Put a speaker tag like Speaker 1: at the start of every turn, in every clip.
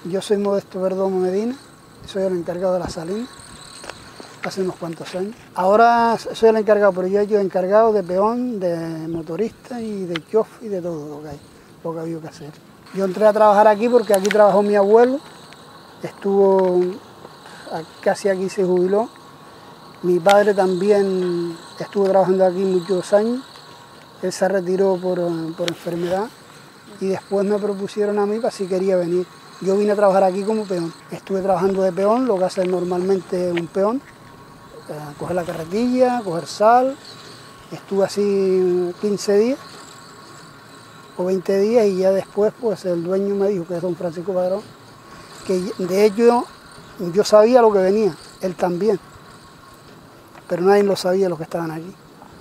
Speaker 1: Yo soy Modesto Perdomo Medina, soy el encargado de la salina, hace unos cuantos años. Ahora soy el encargado, pero yo he sido encargado de peón, de motorista y de chofer y de todo lo que ha habido que hacer. Yo entré a trabajar aquí porque aquí trabajó mi abuelo, estuvo casi aquí, se jubiló. Mi padre también estuvo trabajando aquí muchos años, él se retiró por enfermedad y después me propusieron a mí para si quería venir. Yo vine a trabajar aquí como peón. Estuve trabajando de peón, lo que hace normalmente un peón, coger la carretilla, coger sal. Estuve así 15 días o 20 días y ya después pues el dueño me dijo, que es don Francisco Padrón, que de hecho yo sabía lo que venía, él también, pero nadie lo sabía los que estaban aquí.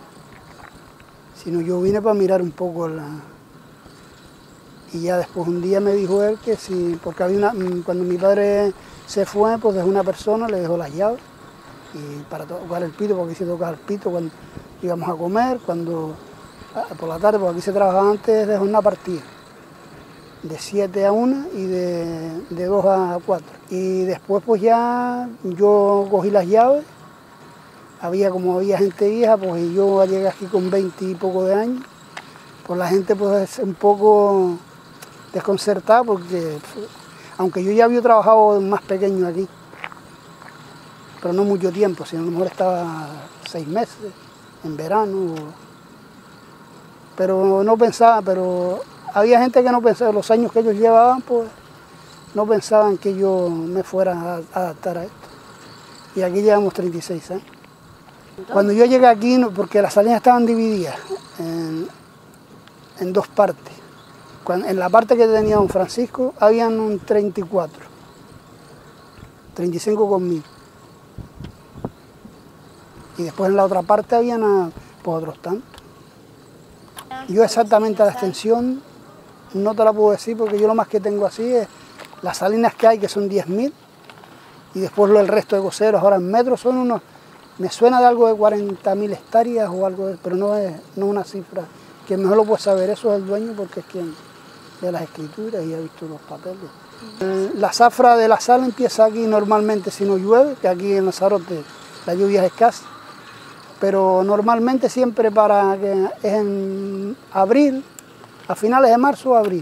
Speaker 1: Sino yo vine para mirar un poco y ya después un día me dijo él que sí, porque cuando mi padre se fue, pues dejó una persona, le dejó las llaves y para tocar el pito, porque aquí se tocaba el pito cuando íbamos a comer, por la tarde, porque aquí se trabajaba antes de una partida, de 7 a 1 y de 2 a 4. Y después pues ya yo cogí las llaves, como había gente vieja, pues yo llegué aquí con 20 y poco de años, pues la gente pues es un poco desconcertada porque, aunque yo ya había trabajado más pequeño aquí, pero no mucho tiempo, sino a lo mejor estaba 6 meses, en verano, pero no pensaba, pero había gente que no pensaba, los años que ellos llevaban, pues no pensaban que yo me fuera a adaptar a esto. Y aquí llevamos 36 años. Cuando yo llegué aquí, porque las salinas estaban divididas en dos partes. En la parte que tenía don Francisco, habían un 34, 35 conmigo. Y después en la otra parte habían pues, otros tantos. Yo exactamente la extensión no te la puedo decir porque yo lo más que tengo así es las salinas que hay, que son 10.000, y después el resto de coseros, ahora en metros son unos, me suena de algo de 40.000 hectáreas o algo, pero no es una cifra, que mejor lo puede saber, eso es el dueño porque es quien ve las escrituras y ha visto los papeles. La zafra de la sal empieza aquí normalmente si no llueve, que aquí en Lanzarote la lluvia es escasa, pero normalmente siempre es en abril, a finales de marzo o abril,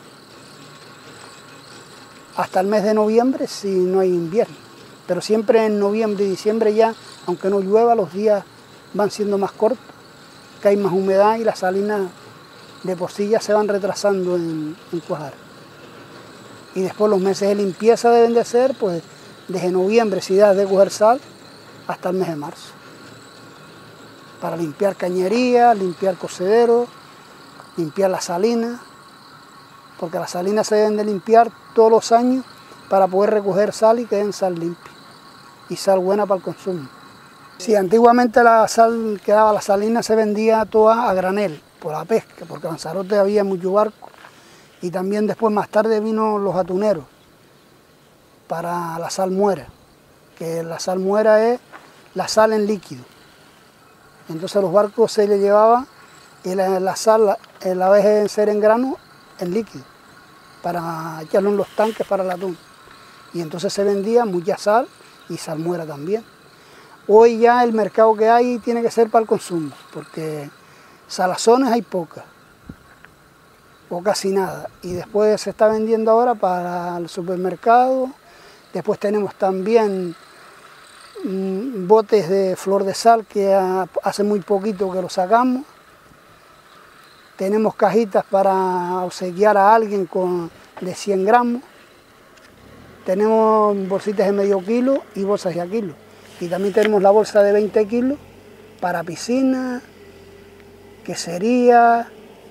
Speaker 1: hasta el mes de noviembre si no hay invierno, pero siempre en noviembre y diciembre ya, aunque no llueva, los días van siendo más cortos, que hay más humedad y las salinas de por sí ya se van retrasando en cuajar. Y después los meses de limpieza deben de ser, pues, desde noviembre, si das de coger sal, hasta el mes de marzo. Para limpiar cañerías, limpiar cocederos, limpiar las salinas, porque las salinas se deben de limpiar todos los años para poder recoger sal y que den sal limpia y sal buena para el consumo. Sí, antiguamente la sal que daba la salina se vendía toda a granel, por la pesca, porque en Lanzarote había mucho barco y también después más tarde vino los atuneros para la salmuera, que la salmuera es la sal en líquido. Entonces a los barcos se le llevaba y la sal, la vez de ser en grano, en líquido, para echarlo en los tanques para el atún. Y entonces se vendía mucha sal y salmuera también. Hoy ya el mercado que hay tiene que ser para el consumo, porque salazones hay pocas, o casi nada. Y después se está vendiendo ahora para el supermercado. Después tenemos también botes de flor de sal que hace muy poquito que lo sacamos. Tenemos cajitas para obsequiar a alguien de 100 gramos. Tenemos bolsitas de medio kilo y bolsas de a kilo. Y también tenemos la bolsa de 20 kilos para piscina, quesería,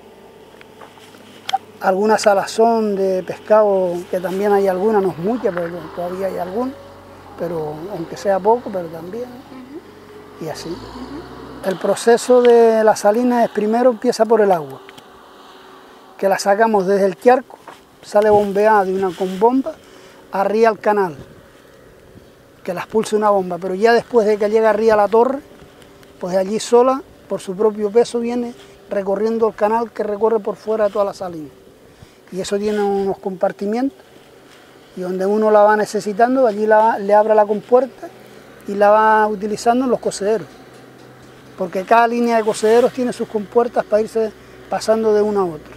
Speaker 1: alguna salazón de pescado, que también hay alguna, no es mucha, pero todavía hay alguna, pero aunque sea poco, pero también, y así. El proceso de la salina es primero empieza por el agua, que la sacamos desde el charco, sale bombeada con bomba, arriba al canal, que la expulse una bomba, pero ya después de que llega arriba a la torre, pues allí sola, por su propio peso, viene recorriendo el canal que recorre por fuera de toda la salina. Y eso tiene unos compartimientos, Y donde uno la va necesitando, allí le abre la compuerta y la va utilizando en los cocederos. Porque cada línea de cocederos tiene sus compuertas para irse pasando de una a otra.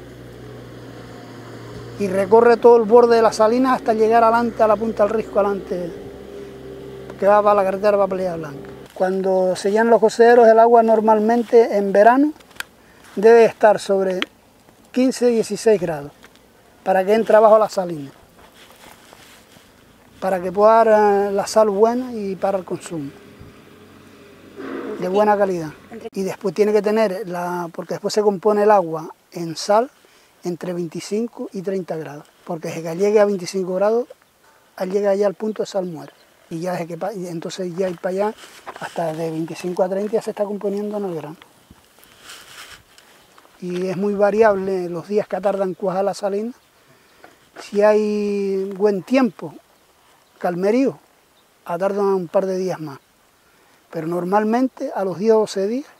Speaker 1: Y recorre todo el borde de la salina hasta llegar adelante a la punta del risco, adelante, que va para la carretera para Playa Blanca. Cuando se llenan los cocederos, el agua normalmente en verano debe estar sobre 15-16 grados para que entre abajo la salina, para que pueda dar la sal buena y para el consumo, de buena calidad. Y después tiene que tener, porque después se compone el agua en sal entre 25 y 30 grados, porque desde que llegue a 25 grados, al llegar allá al punto de sal muere. Y ya desde que, entonces ya ir para allá, hasta de 25 a 30 ya se está componiendo en el grano. Y es muy variable los días que tardan en cuajar la salina. Si hay buen tiempo, calmerío, tardan un par de días más. Pero normalmente a los 10 o 12 días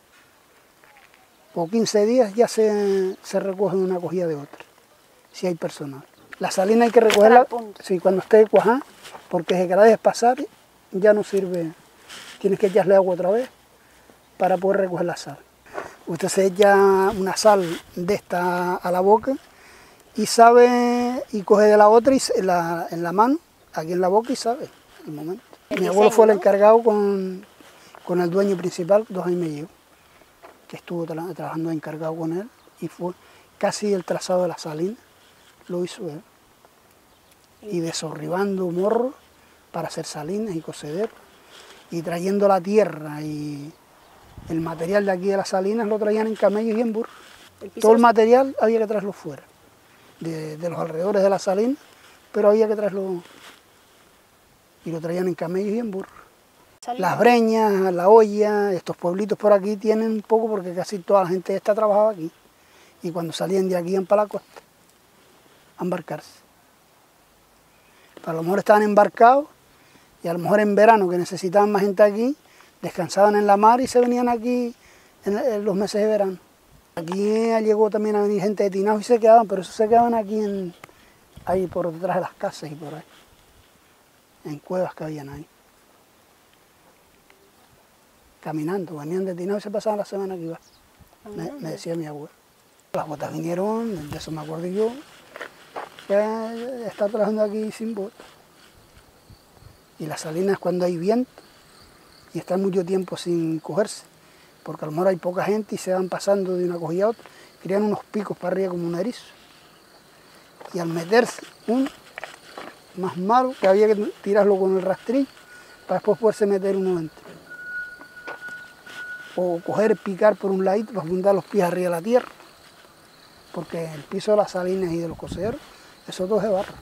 Speaker 1: o 15 días ya se recoge de una cogida de otra, si hay personal. La salina hay que recogerla sí, cuando esté cuajada, porque desde que la dejes pasar ya no sirve, tienes que echarle agua otra vez para poder recoger la sal. Usted se echa una sal de esta a la boca y sabe, y coge de la otra y en la mano, aquí en la boca, y sabe el momento. Mi abuelo fue el encargado con el dueño principal, 2 años y medio, que estuvo trabajando encargado con él, y fue casi el trazado de la salina, lo hizo él. Y desorribando morros para hacer salinas y cocederos, y trayendo la tierra y el material de aquí de las salinas lo traían en camellos y en burros. Todo el material había que traerlo fuera, de los alrededores de la salina, pero había que traerlo, y lo traían en camellos y en burros. Las Breñas, La Olla, estos pueblitos por aquí tienen un poco, porque casi toda la gente esta trabajaba aquí, y cuando salían de aquí iban para la costa a embarcarse. Pero a lo mejor estaban embarcados, y a lo mejor en verano, que necesitaban más gente aquí, descansaban en la mar y se venían aquí en los meses de verano. Aquí llegó también a venir gente de Tinao y se quedaban, pero eso se quedaban aquí ahí por detrás de las casas y por ahí, en cuevas que habían ahí. Caminando, venían de Tinao y se pasaban la semana que iba, me decía mi abuelo. Las botas vinieron, de eso me acuerdo yo, ya estaba trabajando aquí sin botas. Y las salinas cuando hay viento y están mucho tiempo sin cogerse, porque a lo mejor hay poca gente y se van pasando de una cogida a otra, crean unos picos para arriba como un erizo. Y al meterse uno más malo, que había que tirarlo con el rastrillo para después poderse meter uno dentro. O coger, picar por un ladito para fundar los pies arriba de la tierra, porque el piso de las salinas y de los cocederos, eso todo es de barro.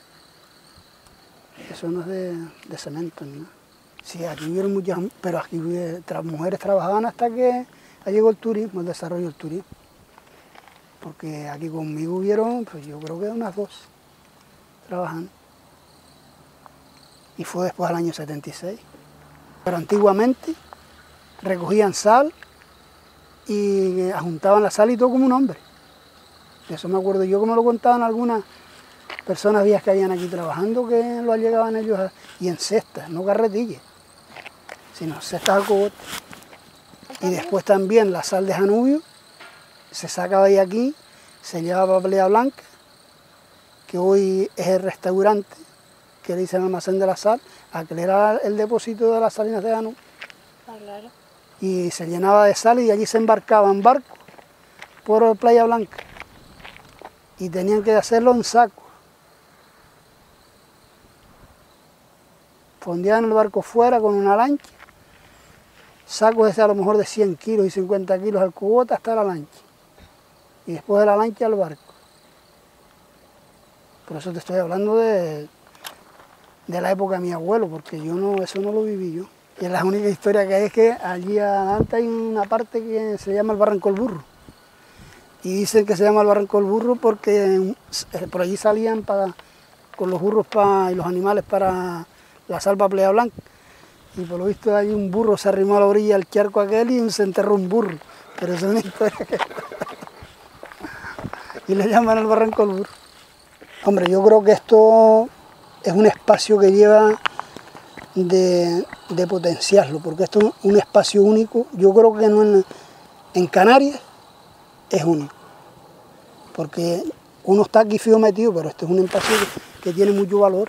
Speaker 1: Eso no es de cemento ni nada. Sí, aquí hubieron muchas, pero aquí mujeres trabajaban hasta que llegó el turismo, el desarrollo del turismo. Porque aquí conmigo hubieron, pues yo creo que unas 2 trabajando. Y fue después del año 76. Pero antiguamente recogían sal y juntaban la sal y todo como un hombre. Eso me acuerdo yo, que me lo contaban algunas personas vías que habían aquí trabajando, que lo llegaban ellos y en cestas, no carretillas, sino cestas al cogote. Y después también la sal de Janubio se sacaba de aquí, se llevaba para Playa Blanca, que hoy es el restaurante que le dicen almacén de la sal, aquel era el depósito de las salinas de Janubio. Ah, claro. Y se llenaba de sal y allí se embarcaban barcos por Playa Blanca. Y tenían que hacerlo en sacos. Fondeaban el barco fuera con una lancha, sacos de a lo mejor de 100 kilos y 50 kilos al cubota hasta la lancha. Y después de la lancha al barco. Por eso te estoy hablando de la época de mi abuelo, porque yo eso no lo viví yo. Y la única historia que hay es que allí adelante hay una parte que se llama el Barranco del Burro. Y dicen que se llama el Barranco del Burro porque por allí salían con los burros y los animales para la sal para Playa Blanca. Y por lo visto hay un burro, se arrimó a la orilla del charco aquel y se enterró un burro. Pero eso es una historia que... y le llaman el Barranco del Burro. Hombre, yo creo que esto es un espacio que lleva de potenciarlo, porque esto es un espacio único. Yo creo que no en Canarias es único, porque uno está aquí fijo metido, pero este es un espacio que tiene mucho valor.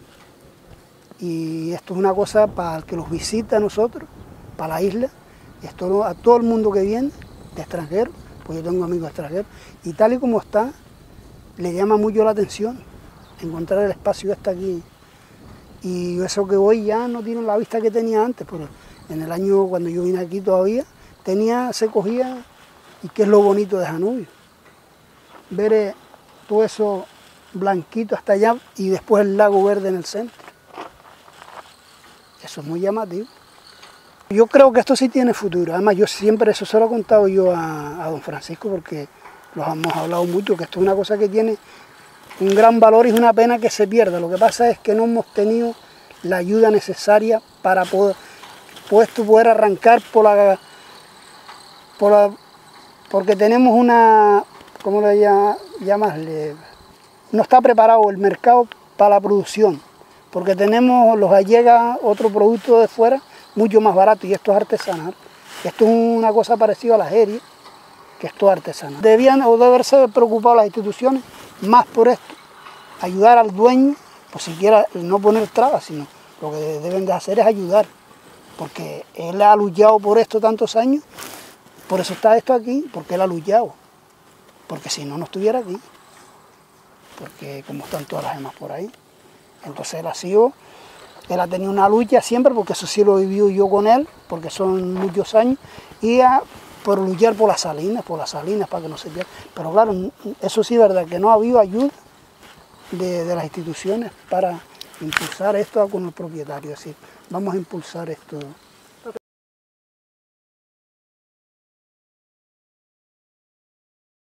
Speaker 1: Y esto es una cosa para el que los visita a nosotros, para la isla, esto a todo el mundo que viene, de extranjeros, pues yo tengo amigos extranjeros, y tal y como está, le llama mucho la atención encontrar el espacio este aquí. Y eso que hoy ya no tiene la vista que tenía antes, pero en el año cuando yo vine aquí todavía, se cogía, y qué es lo bonito de Janubio, ver todo eso blanquito hasta allá y después el lago verde en el centro. Eso es muy llamativo. Yo creo que esto sí tiene futuro. Además, yo siempre eso se lo he contado yo a don Francisco, porque los hemos hablado mucho, que esto es una cosa que tiene un gran valor y es una pena que se pierda. Lo que pasa es que no hemos tenido la ayuda necesaria para poder arrancar porque tenemos una, ¿cómo le llamas? No está preparado el mercado para la producción, porque nos llega otro producto de fuera mucho más barato, y esto es artesanal. Esto es una cosa parecida a la jeria, que esto es artesanal. Debían o deberse preocupado las instituciones más por esto, ayudar al dueño, pues siquiera no poner trabas, sino lo que deben de hacer es ayudar, porque él ha luchado por esto tantos años, por eso está esto aquí, porque él ha luchado, porque si no, no estuviera aquí, porque como están todas las demás por ahí. Entonces él ha tenido una lucha siempre, porque eso sí lo he vivido yo con él, porque son muchos años, y por luchar por las salinas, para que no se pierda. Pero claro, eso sí es verdad, que no ha habido ayuda de las instituciones para impulsar esto con el propietario, es decir, vamos a impulsar esto.